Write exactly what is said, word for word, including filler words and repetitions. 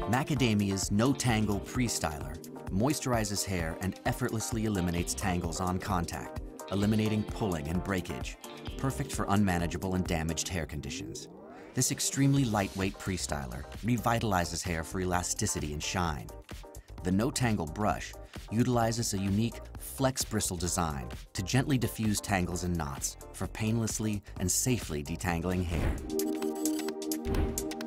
Macadamia's No Tangle Pre-Styler moisturizes hair and effortlessly eliminates tangles on contact, eliminating pulling and breakage, perfect for unmanageable and damaged hair conditions. This extremely lightweight pre-styler revitalizes hair for elasticity and shine. The No Tangle brush utilizes a unique flex bristle design to gently diffuse tangles and knots for painlessly and safely detangling hair.